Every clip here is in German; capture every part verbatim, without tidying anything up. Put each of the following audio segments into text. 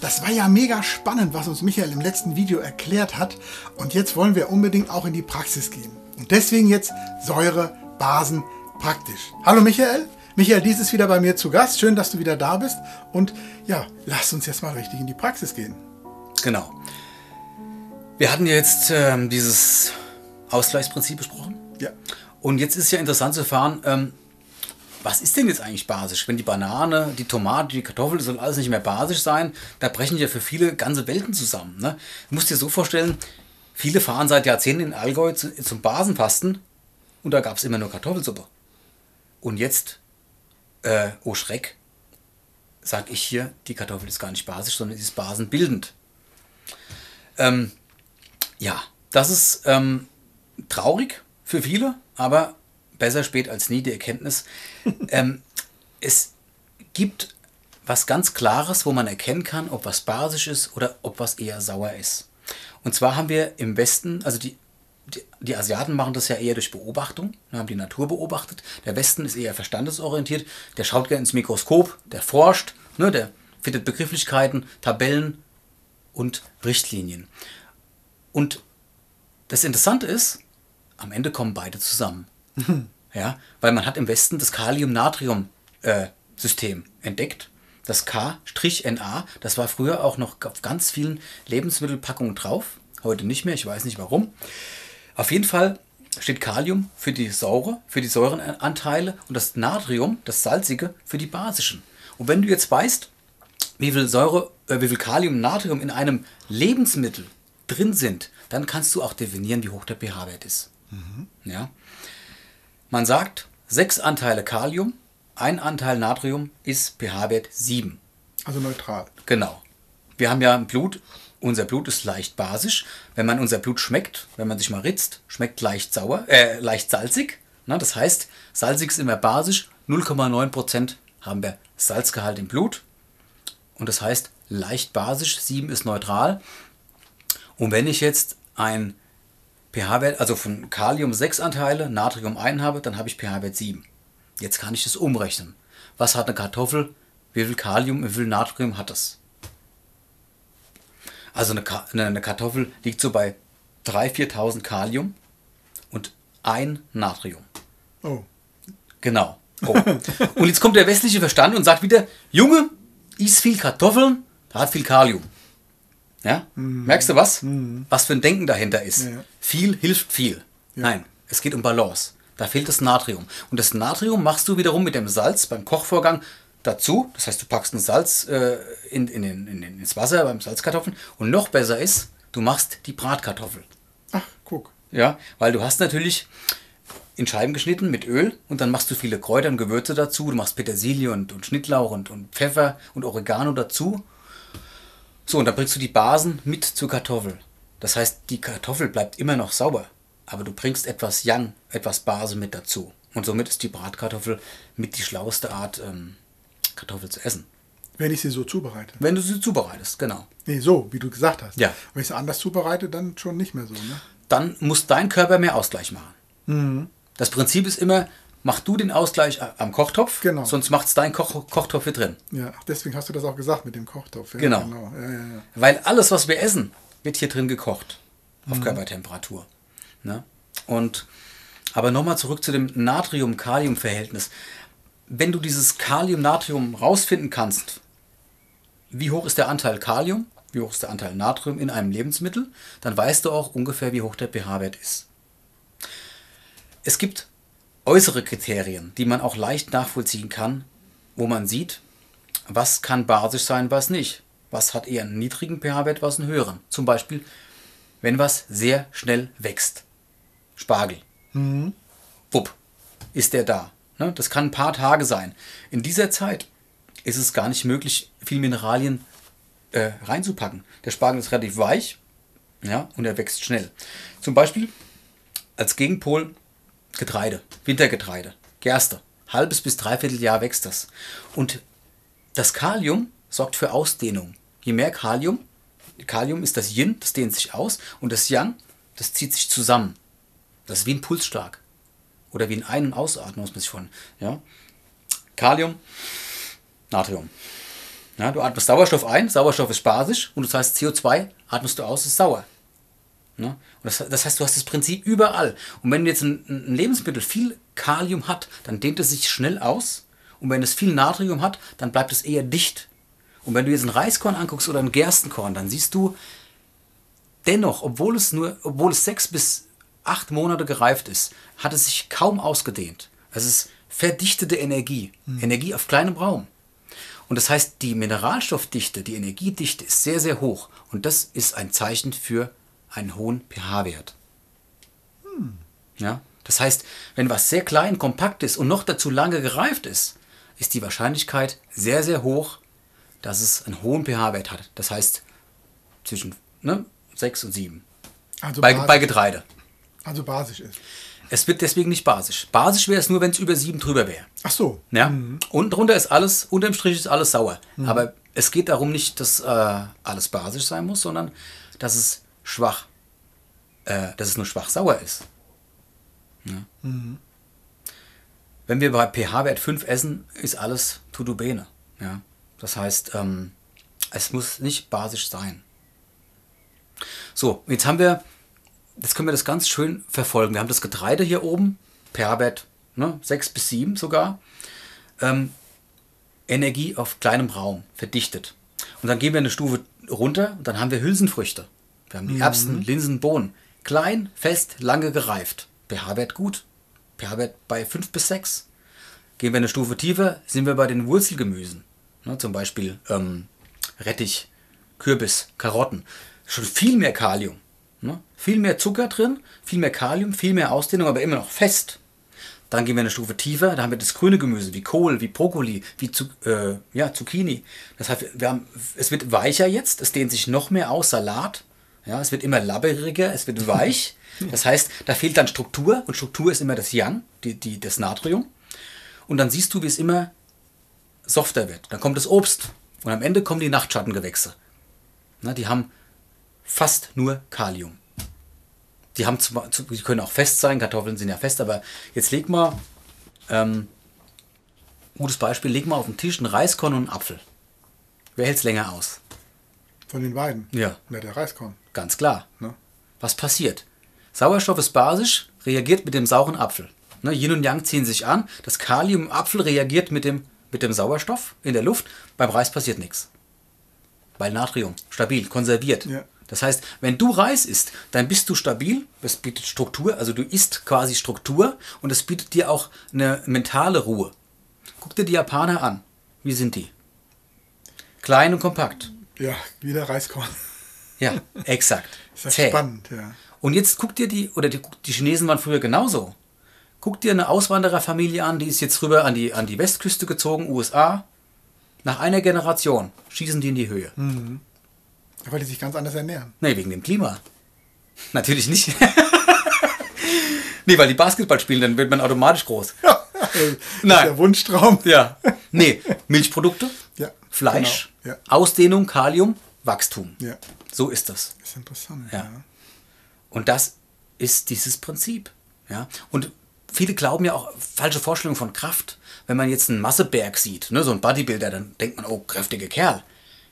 das war ja mega spannend, was uns Michael im letzten Video erklärt hat. Und jetzt wollen wir unbedingt auch in die Praxis gehen. Und deswegen jetzt Säure, Basen, praktisch. Hallo Michael. Michael, dies ist wieder bei mir zu Gast. Schön, dass du wieder da bist. Und ja, lass uns jetzt mal richtig in die Praxis gehen. Genau. Wir hatten ja jetzt ähm, dieses Ausgleichsprinzip besprochen. Ja. Und jetzt ist ja interessant zu erfahren, ähm, was ist denn jetzt eigentlich basisch? Wenn die Banane, die Tomate, die Kartoffel, das soll alles nicht mehr basisch sein, da brechen ja für viele ganze Welten zusammen. Ne? Du musst dir so vorstellen, viele fahren seit Jahrzehnten in Allgäu zu, zum Basenfasten und da gab es immer nur Kartoffelsuppe. Und jetzt, äh, oh Schreck, sag ich hier, die Kartoffel ist gar nicht basisch, sondern sie ist basenbildend. Ähm, ja, das ist ähm, traurig für viele, aber besser spät als nie, die Erkenntnis. ähm, es gibt was ganz Klares, wo man erkennen kann, ob was basisch ist oder ob was eher sauer ist. Und zwar haben wir im Westen, also die, die, die Asiaten machen das ja eher durch Beobachtung, haben die Natur beobachtet. Der Westen ist eher verstandesorientiert, der schaut gerne ins Mikroskop, der forscht, ne, der findet Begrifflichkeiten, Tabellen und Richtlinien. Und das Interessante ist, am Ende kommen beide zusammen. Ja, weil man hat im Westen das Kalium-Natrium-System entdeckt. Das K N A, das war früher auch noch auf ganz vielen Lebensmittelpackungen drauf. Heute nicht mehr, ich weiß nicht warum. Auf jeden Fall steht Kalium für die Säure, für die Säurenanteile und das Natrium, das Salzige, für die basischen. Und wenn du jetzt weißt, wie viel Säure, äh, wie viel Kalium und Natrium in einem Lebensmittel drin sind, dann kannst du auch definieren, wie hoch der pH-Wert ist. Mhm. Ja. Man sagt, sechs Anteile Kalium, ein Anteil Natrium ist pH-Wert sieben. Also neutral. Genau. Wir haben ja ein Blut, unser Blut ist leicht basisch. Wenn man unser Blut schmeckt, wenn man sich mal ritzt, schmeckt leicht sauer, äh, leicht salzig. Na, das heißt, salzig ist immer basisch, null Komma neun Prozent haben wir Salzgehalt im Blut. Und das heißt, leicht basisch, sieben ist neutral. Und wenn ich jetzt ein pH-Wert, also von Kalium sechs Anteile, Natrium ein habe, dann habe ich pH-Wert sieben. Jetzt kann ich das umrechnen. Was hat eine Kartoffel? Wie viel Kalium, wie viel Natrium hat das? Also eine, Ka eine Kartoffel liegt so bei dreitausend, viertausend Kalium und ein Natrium. Oh. Genau. Oh. Und jetzt kommt der westliche Verstand und sagt wieder, Junge, iss viel Kartoffeln, da hat viel Kalium. Ja? Mhm. Merkst du was? Mhm. Was für ein Denken dahinter ist. Ja. Viel hilft viel. Ja. Nein, es geht um Balance. Da fehlt das Natrium. Und das Natrium machst du wiederum mit dem Salz beim Kochvorgang dazu. Das heißt, du packst ein Salz äh, in, in, in, in, ins Wasser beim Salzkartoffeln. Und noch besser ist, du machst die Bratkartoffel. Ach, guck. Ja, weil du hast natürlich in Scheiben geschnitten mit Öl und dann machst du viele Kräuter und Gewürze dazu. Du machst Petersilie und, und Schnittlauch und, und Pfeffer und Oregano dazu. So, und dann bringst du die Basen mit zur Kartoffel. Das heißt, die Kartoffel bleibt immer noch sauber, aber du bringst etwas Yang, etwas Base mit dazu. Und somit ist die Bratkartoffel mit die schlaueste Art, ähm, Kartoffel zu essen. Wenn ich sie so zubereite. Wenn du sie zubereitest, genau. Nee, so, wie du gesagt hast. Ja. Wenn ich sie anders zubereite, dann schon nicht mehr so, ne? Dann muss dein Körper mehr Ausgleich machen. Mhm. Das Prinzip ist immer, mach du den Ausgleich am Kochtopf, genau. Sonst macht es dein Koch Kochtopf hier drin. Ja, deswegen hast du das auch gesagt mit dem Kochtopf. Ja, genau. genau. Ja, ja, ja. Weil alles, was wir essen, wird hier drin gekocht. Auf mhm. Körpertemperatur. Ne? Und, aber nochmal zurück zu dem Natrium-Kalium-Verhältnis. Wenn du dieses Kalium-Natrium rausfinden kannst, wie hoch ist der Anteil Kalium, wie hoch ist der Anteil Natrium in einem Lebensmittel, dann weißt du auch ungefähr, wie hoch der pH-Wert ist. Es gibt äußere Kriterien, die man auch leicht nachvollziehen kann, wo man sieht, was kann basisch sein, was nicht. Was hat eher einen niedrigen pH-Wert, was einen höheren. Zum Beispiel, wenn was sehr schnell wächst. Spargel. Mhm. Wupp, ist der da. Ne? Das kann ein paar Tage sein. In dieser Zeit ist es gar nicht möglich, viel Mineralien äh, reinzupacken. Der Spargel ist relativ weich, ja, und er wächst schnell. Zum Beispiel als Gegenpol Getreide, Wintergetreide, Gerste. Halbes bis dreiviertel Jahr wächst das. Und das Kalium sorgt für Ausdehnung. Je mehr Kalium, Kalium ist das Yin, das dehnt sich aus, und das Yang, das zieht sich zusammen. Das ist wie ein Pulsschlag. Oder wie ein Ein- und Ausatmen, muss man sich vorstellen. Ja? Kalium, Natrium. Ja, du atmest Sauerstoff ein, Sauerstoff ist basisch und das heißt C O zwei atmest du aus, ist sauer. Ja? Und das, das heißt, du hast das Prinzip überall. Und wenn jetzt ein, ein Lebensmittel viel Kalium hat, dann dehnt es sich schnell aus. Und wenn es viel Natrium hat, dann bleibt es eher dicht. Und wenn du jetzt ein Reiskorn anguckst oder ein Gerstenkorn, dann siehst du dennoch, obwohl es nur, obwohl es sechs bis acht Monate gereift ist, hat es sich kaum ausgedehnt. Es ist verdichtete Energie, mhm. Energie auf kleinem Raum. Und das heißt, die Mineralstoffdichte, die Energiedichte ist sehr, sehr hoch. Und das ist ein Zeichen für einen hohen pH-Wert. Mhm. Ja? Das heißt, wenn was sehr klein, kompakt ist und noch dazu lange gereift ist, ist die Wahrscheinlichkeit sehr, sehr hoch, dass es einen hohen pH-Wert hat. Das heißt, zwischen ne, sechs und sieben. Also bei, bei Getreide. Also basisch ist. Es wird deswegen nicht basisch. Basisch wäre es nur, wenn es über sieben drüber wäre. Ach so. Ja? Mhm. Und drunter ist alles, unterm Strich ist alles sauer. Mhm. Aber es geht darum nicht, dass äh, alles basisch sein muss, sondern dass es schwach, äh, dass es nur schwach sauer ist. Ja? Mhm. Wenn wir bei pH-Wert fünf essen, ist alles tutto bene. Ja? Das heißt, ähm, es muss nicht basisch sein. So, jetzt haben wir, jetzt können wir das ganz schön verfolgen. Wir haben das Getreide hier oben, pH-Wert ne, sechs bis sieben sogar. Ähm, Energie auf kleinem Raum, verdichtet. Und dann gehen wir eine Stufe runter und dann haben wir Hülsenfrüchte. Wir haben die mhm. Erbsen, Linsen, Bohnen. Klein, fest, lange gereift. pH-Wert gut. pH-Wert bei fünf bis sechs. Gehen wir eine Stufe tiefer, sind wir bei den Wurzelgemüsen. Ne, zum Beispiel ähm, Rettich, Kürbis, Karotten. Schon viel mehr Kalium. Ne? Viel mehr Zucker drin, viel mehr Kalium, viel mehr Ausdehnung, aber immer noch fest. Dann gehen wir eine Stufe tiefer, da haben wir das grüne Gemüse, wie Kohl, wie Brokkoli, wie Zu, äh, ja, Zucchini. Das heißt, wir haben, es wird weicher jetzt, es dehnt sich noch mehr aus, Salat. Ja, es wird immer labberiger, es wird weich. Das heißt, da fehlt dann Struktur und Struktur ist immer das Yang, die, die, das Natrium. Und dann siehst du, wie es immer softer wird. Dann kommt das Obst und am Ende kommen die Nachtschattengewächse. Na, die haben fast nur Kalium. Die, haben zwar, die können auch fest sein, Kartoffeln sind ja fest, aber jetzt leg mal, ähm, gutes Beispiel, leg mal auf den Tisch einen Reiskorn und einen Apfel. Wer hält es länger aus? Von den beiden? Ja. Ja, der Reiskorn. Ganz klar. Ne? Was passiert? Sauerstoff ist basisch, reagiert mit dem sauren Apfel. Ne, Yin und Yang ziehen sich an, das Kalium im Apfel reagiert mit dem, mit dem Sauerstoff in der Luft, beim Reis passiert nichts. Weil Natrium, stabil, konserviert. Ja. Das heißt, wenn du Reis isst, dann bist du stabil, das bietet Struktur, also du isst quasi Struktur und es bietet dir auch eine mentale Ruhe. Guck dir die Japaner an. Wie sind die? Klein und kompakt. Ja, wie der Reiskorn. Ja, exakt. Ist ja spannend, ja. Und jetzt guck dir die, oder die, die Chinesen waren früher genauso. Guck dir eine Auswandererfamilie an, die ist jetzt rüber an die, an die Westküste gezogen, U S A. Nach einer Generation schießen die in die Höhe. Mhm. Weil die sich ganz anders ernähren. Nee, wegen dem Klima. Natürlich nicht. Nee, weil die Basketball spielen, dann wird man automatisch groß. Ja, das Nein. ist der Wunschtraum. Ja. Nee, Milchprodukte, ja, Fleisch, genau. Ja. Ausdehnung, Kalium, Wachstum. Ja. So ist das. Ist interessant. Ja. Ja. Und das ist dieses Prinzip. Ja. Und viele glauben ja auch falsche Vorstellungen von Kraft. Wenn man jetzt einen Masseberg sieht, ne, so ein Bodybuilder, dann denkt man, oh, kräftiger Kerl.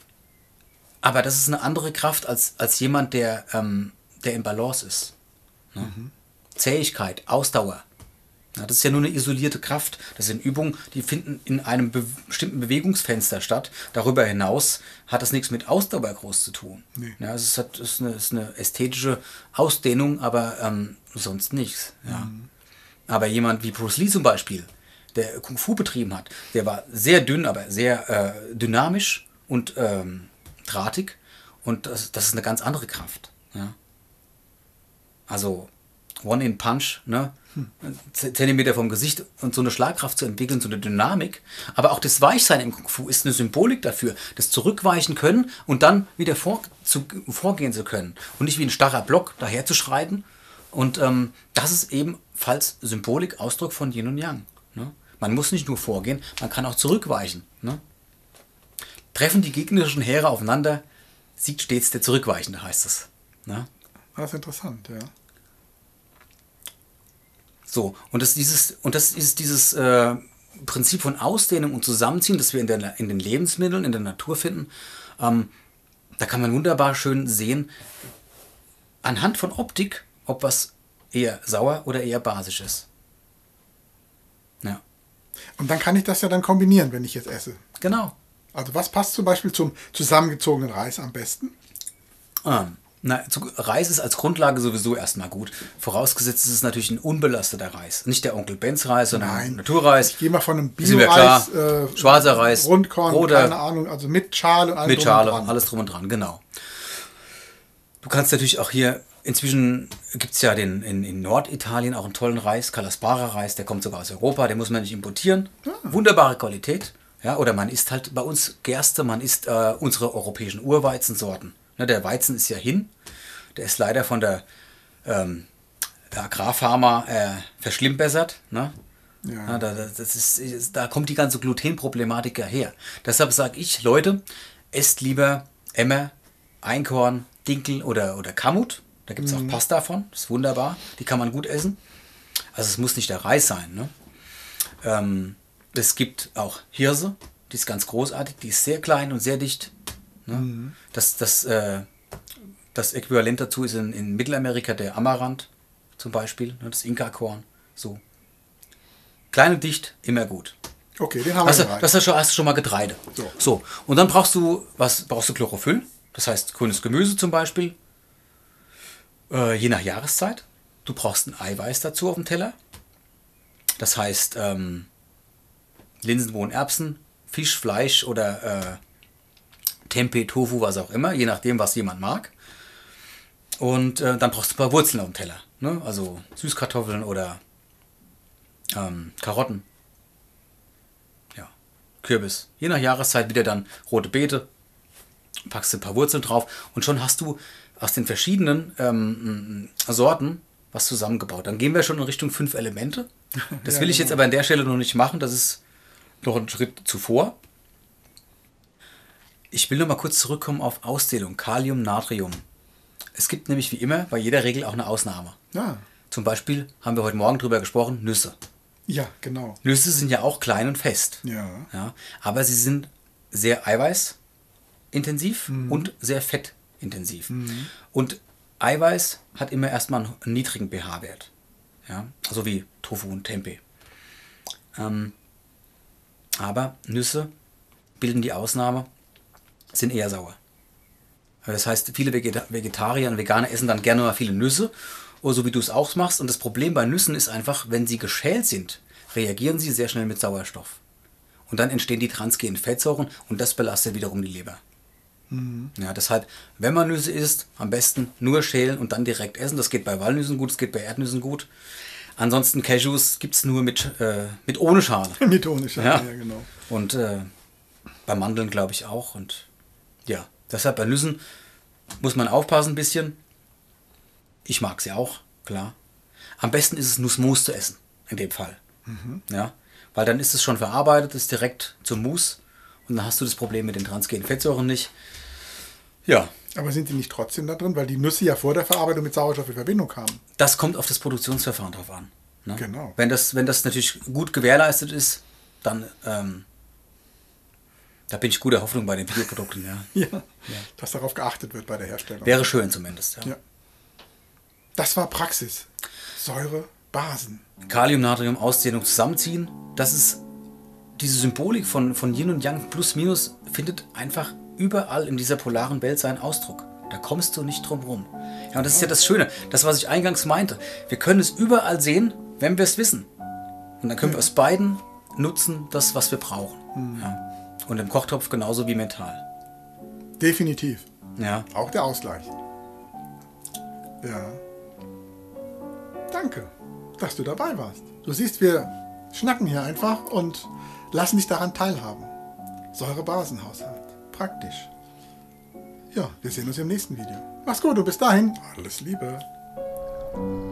Aber das ist eine andere Kraft als, als jemand, der, ähm, der im Balance ist. Ne? Mhm. Zähigkeit, Ausdauer. Ja, das ist ja nur eine isolierte Kraft. Das sind Übungen, die finden in einem be- bestimmten Bewegungsfenster statt. Darüber hinaus hat das nichts mit Ausdauer groß zu tun. Nee. Ja, es ist, es ist, eine, es ist eine ästhetische Ausdehnung, aber ähm, sonst nichts. Ja. Mhm. Aber jemand wie Bruce Lee zum Beispiel, der Kung Fu betrieben hat, der war sehr dünn, aber sehr äh, dynamisch und ähm, drahtig. Und das, das ist eine ganz andere Kraft. Ja. Also One-in-Punch, ne? Hm. Zentimeter vom Gesicht und so eine Schlagkraft zu entwickeln, so eine Dynamik. Aber auch das Weichsein im Kung Fu ist eine Symbolik dafür, das Zurückweichen können und dann wieder vor, zu, vorgehen zu können. Und nicht wie ein starrer Block daher zu schreiten. Und ähm, das ist ebenfalls Symbolik, Ausdruck von Yin und Yang. Ne? Man muss nicht nur vorgehen, man kann auch zurückweichen. Ne? Treffen die gegnerischen Heere aufeinander, siegt stets der Zurückweichende, heißt es. Ne? Das ist interessant, ja. So, und das, dieses, und das ist dieses äh, Prinzip von Ausdehnung und Zusammenziehen, das wir in, der, in den Lebensmitteln, in der Natur finden, ähm, da kann man wunderbar schön sehen, anhand von Optik, ob was eher sauer oder eher basisch ist. Ja. Und dann kann ich das ja dann kombinieren, wenn ich jetzt esse. Genau. Also was passt zum Beispiel zum zusammengezogenen Reis am besten? Ähm, na, zu, Reis ist als Grundlage sowieso erstmal gut. Vorausgesetzt ist es natürlich ein unbelasteter Reis. Nicht der Onkel Benz Reis, sondern Nein. Naturreis. Ich gehe mal von einem Ist mir klar. Bio-Reis, äh, Schwarzer Reis, Rundkorn, roter, keine Ahnung, also mit Schale und allem mit drum Schale, und dran. alles drum und dran, genau. Du kannst natürlich auch hier, inzwischen gibt es ja den, in, in Norditalien auch einen tollen Reis, Kalaspara-Reis, der kommt sogar aus Europa, den muss man nicht importieren. Ah. Wunderbare Qualität. Ja, oder man isst halt bei uns Gerste, man isst äh, unsere europäischen Urweizensorten. Ne, der Weizen ist ja hin, der ist leider von der ähm, Agrarpharma äh, verschlimmbessert. Ne? Ja. Ja, da, das ist, da kommt die ganze Glutenproblematik ja her. Deshalb sage ich, Leute, esst lieber Emmer, Einkorn, Dinkel oder, oder Kamut. Da gibt es auch Pasta von, das ist wunderbar. Die kann man gut essen. Also es muss nicht der Reis sein. Ne? Ähm, es gibt auch Hirse, die ist ganz großartig, die ist sehr klein und sehr dicht. Ne? Mhm. Das, das, äh, das Äquivalent dazu ist in, in Mittelamerika der Amaranth zum Beispiel, ne? Das Inka-Korn. So. Klein und dicht, immer gut. Okay, den haben Hast wir du, bereit. das hast du schon, hast du schon mal Getreide. So. So. Und dann brauchst du, was brauchst du Chlorophyll? Das heißt grünes Gemüse zum Beispiel. Äh, je nach Jahreszeit. Du brauchst ein Eiweiß dazu auf dem Teller. Das heißt ähm, Linsen, Bohnen, Erbsen, Fisch, Fleisch oder äh, Tempeh, Tofu, was auch immer. Je nachdem, was jemand mag. Und äh, dann brauchst du ein paar Wurzeln auf dem Teller. Ne? Also Süßkartoffeln oder ähm, Karotten. Ja, Kürbis. Je nach Jahreszeit wieder dann rote Beete. Packst du ein paar Wurzeln drauf und schon hast du aus den verschiedenen ähm, Sorten was zusammengebaut. Dann gehen wir schon in Richtung fünf Elemente. Das Ja, will ich genau. jetzt aber an der Stelle noch nicht machen. Das ist noch ein Schritt zuvor. Ich will noch mal kurz zurückkommen auf Ausdehnung. Kalium, Natrium. Es gibt nämlich wie immer bei jeder Regel auch eine Ausnahme. Ja. Zum Beispiel haben wir heute Morgen drüber gesprochen, Nüsse. Ja, genau. Nüsse sind ja auch klein und fest. Ja. Ja, aber sie sind sehr eiweißintensiv und sehr fettintensiv. Und Eiweiß hat immer erstmal einen niedrigen pH-Wert. Ja, so wie Tofu und Tempeh. Ähm, aber Nüsse bilden die Ausnahme, sind eher sauer. Das heißt, viele Vegeta- Vegetarier und Veganer essen dann gerne mal viele Nüsse, oder so wie du es auch machst. Und das Problem bei Nüssen ist einfach, wenn sie geschält sind, reagieren sie sehr schnell mit Sauerstoff. Und dann entstehen die transgenen Fettsäuren und das belastet wiederum die Leber. Mhm. Ja, deshalb, wenn man Nüsse isst, am besten nur schälen und dann direkt essen. Das geht bei Walnüssen gut, das geht bei Erdnüssen gut. Ansonsten Cashews gibt es nur mit, äh, mit ohne Schale. Mit ohne Schale, Ja. ja, genau. Und äh, bei Mandeln glaube ich auch. Und ja, deshalb bei Nüssen muss man aufpassen ein bisschen. Ich mag sie auch, klar. Am besten ist es Nussmus zu essen, in dem Fall. Mhm. Ja, weil dann ist es schon verarbeitet, ist direkt zum Mus und dann hast du das Problem mit den transgenen Fettsäuren nicht. Ja, Aber sind die nicht trotzdem da drin, weil die Nüsse ja vor der Verarbeitung mit Sauerstoff in Verbindung kamen? das kommt auf das Produktionsverfahren drauf an. Ne? Genau. Wenn das, wenn das natürlich gut gewährleistet ist, dann ähm, da bin ich guter Hoffnung bei den Bioprodukten. Ja. Ja. Dass darauf geachtet wird bei der Herstellung. Wäre schön zumindest. Ja. Ja. Das war Praxis. Säure, Basen. Kalium, Natrium, Ausdehnung, Zusammenziehen. Das ist diese Symbolik von, von Yin und Yang plus minus findet einfach überall in dieser polaren Welt seinen Ausdruck. Da kommst du nicht drum rum. Ja, und das ist ja das Schöne, das, was ich eingangs meinte. Wir können es überall sehen, wenn wir es wissen. Und dann können wir aus beiden nutzen, das, was wir brauchen. Mhm. Ja. Und im Kochtopf genauso wie mental. Definitiv. Ja. Auch der Ausgleich. Ja. Danke, dass du dabei warst. Du siehst, wir schnacken hier einfach und lassen dich daran teilhaben. Säure-Basen-Haushalt. Praktisch. Ja, wir sehen uns im nächsten Video. Mach's gut und bis dahin. Alles Liebe.